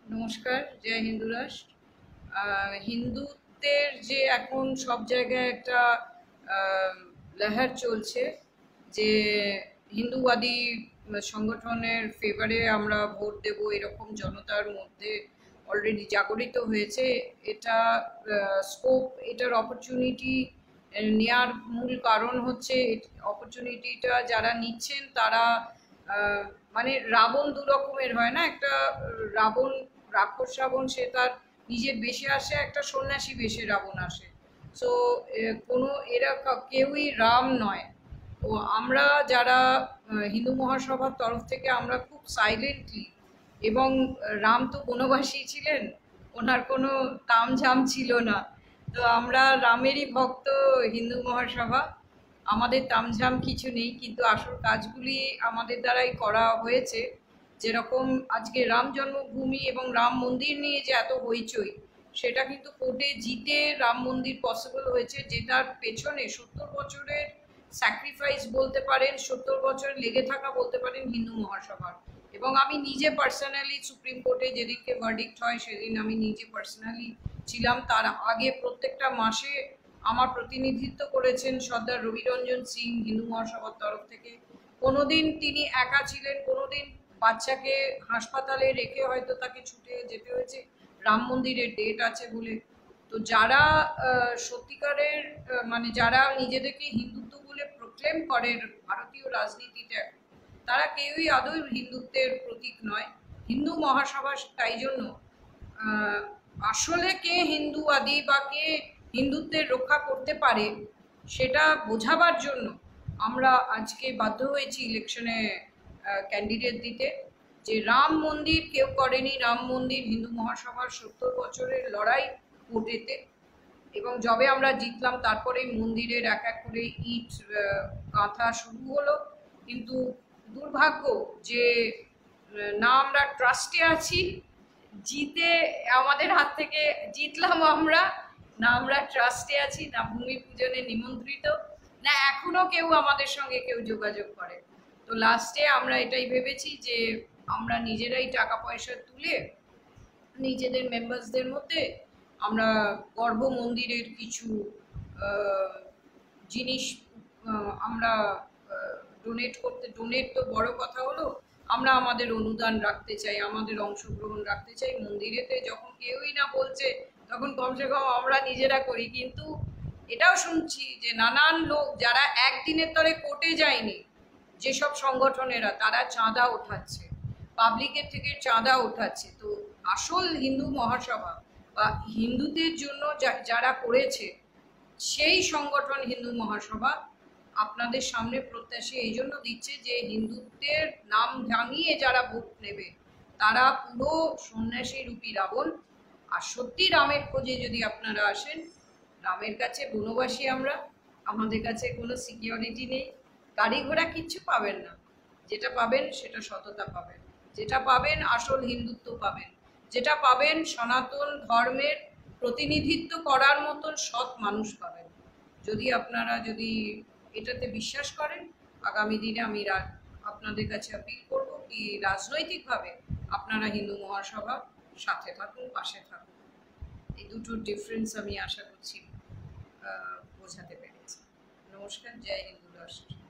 নমস্কার, জয় হিন্দু রাষ্ট্র। হিন্দুত্বের যে এখন সব জায়গায় একটা আহ, লহর চলছে যে হিন্দুবাদী সংগঠনের ফেভারে আমরা ভোট দেব, এরকম জনতার মধ্যে অলরেডি জাগরিত হয়েছে। এটা স্কোপ, এটার অপরচুনিটি নেয়ার মূল কারণ হচ্ছে অপরচুনিটিটা যারা নিচ্ছেন তারা আহ, মানে রাবণ দু রকমের হয় না, একটা রাবণ, রাক্ষস রাবণ, সে তার নিজের বেশে আসে, একটা সন্ন্যাসী বেশে রাবণ আসে। সো কোনো এরা কেউই রাম নয়। তো আমরা যারা হিন্দু মহাসভার তরফ থেকে আমরা খুব সাইলেন্টলি, এবং রাম তো বনবাসী ছিলেন, ওনার কোনো তামঝাম ছিল না। তো আমরা রামেরই ভক্ত, হিন্দু মহাসভা। আমাদের তামঝাম কিছু নেই, কিন্তু আসল কাজগুলি আমাদের দ্বারাই করা হয়েছে। যেরকম আজকে রাম জন্মভূমি এবং রাম মন্দির নিয়ে যে এত হইচই, সেটা কিন্তু কোর্টে জিতে রাম মন্দির পসিবল হয়েছে, যেটার পেছনে 70 বছরের স্যাক্রিফাইস বলতে পারেন, 70 বছর লেগে থাকা বলতে পারেন হিন্দু মহাসভার। এবং আমি নিজে পার্সোনালি সুপ্রিম কোর্টে যেদিনকে ভার্ডিক্ট হয় সেদিন আমি নিজে পার্সোনালি ছিলাম। তার আগে প্রত্যেকটা মাসে আমার প্রতিনিধিত্ব করেছেন সর্দার রবি রঞ্জন সিং হিন্দু মহাসভার তরফ থেকে। কোনোদিন তিনি একা ছিলেন, কোনোদিন বাচ্চাকে হাসপাতালে রেখে হয়তো তাকে ছুটে যেতে হয়েছে রাম মন্দিরের ডেট আছে বলে। তো যারা সত্যিকারের মানে যারা নিজেদেরকে হিন্দুত্ব বলে প্রক্লেম করেন ভারতীয় রাজনীতিতে, তারা কেউই আদৌ হিন্দুত্বের প্রতীক নয়। হিন্দু মহাসভা তাই জন্য আহ, আসলে কে হিন্দুবাদী বা কে হিন্দুত্বের রক্ষা করতে পারে সেটা বোঝাবার জন্য আমরা আজকে বাধ্য হয়েছি ইলেকশনে ক্যান্ডিডেট দিতে। যে রাম মন্দির কেউ করেনি, রাম মন্দির হিন্দু মহাসভার 70 বছরের লড়াই কোর্টেতে। এবং যবে আমরা জিতলাম তারপরেই মন্দিরের এক এক করে ইট গাঁথা শুরু হলো। কিন্তু দুর্ভাগ্য যে না আমরা ট্রাস্টে আছি, জিতে আমাদের হাত থেকে জিতলাম আমরা, না আমরা ট্রাস্টে আছি, না ভূমি পূজনে নিমন্ত্রিত, না এখনো কেউ আমাদের সঙ্গে কেউ যোগাযোগ করে। তো লাস্টে আমরা এটাই ভেবেছি যে আমরা নিজেরাই টাকা পয়সা তুলে নিজেদের মেম্বার্সদের মধ্যে আমরা গর্ভ মন্দিরের কিছু আহ, জিনিস আমরা ডোনেট করতে, ডোনেট তো বড় কথা হলো, আমরা আমাদের অনুদান রাখতে চাই, আমাদের অংশগ্রহণ রাখতে চাই মন্দিরেতে। যখন কেউই না বলছে তখন কমসে কম আমরা নিজেরা করি। কিন্তু এটাও শুনছি যে নানান লোক যারা একদিনের তরে কোর্টে যায়নি, যেসব সংগঠনেরা, তারা চাঁদা ওঠাচ্ছে, পাবলিকের থেকে চাঁদা ওঠাচ্ছে। তো আসল হিন্দু মহাসভা বা হিন্দুদের জন্য যারা করেছে সেই সংগঠন হিন্দু মহাসভা আপনাদের সামনে প্রত্যাশী এই জন্য দিচ্ছে যে হিন্দুত্বের নাম ভাঙিয়ে যারা ভোট নেবে তারা পুরো সন্ন্যাসী রূপী রাবণ। আর সত্যি রামের খোঁজে যদি আপনারা আসেন, রামের কাছে বনবাসী আমরা, আমাদের কাছে কোনো সিকিউরিটি নেই, গাড়ি ঘোড়া কিচ্ছু পাবেন না। যেটা পাবেন সেটা সততা পাবেন, যেটা পাবেন আসল হিন্দুত্ব পাবেন, যেটা পাবেন সনাতন ধর্মের প্রতিনিধিত্ব করার মতন সৎ মানুষ পাবেন। যদি আপনারা যদি এটাতে বিশ্বাস করেন, আগামী দিনে আমি আপনাদের কাছে আপিল করব কি রাজনৈতিকভাবে আপনারা হিন্দু মহাসভা সাথে থাকুন, পাশে থাকুন। এই দুটোর ডিফারেন্স আমি আশা করছি বোঝাতে পেরেছি। নমস্কার, জয় হিন্দু রাষ্ট্র।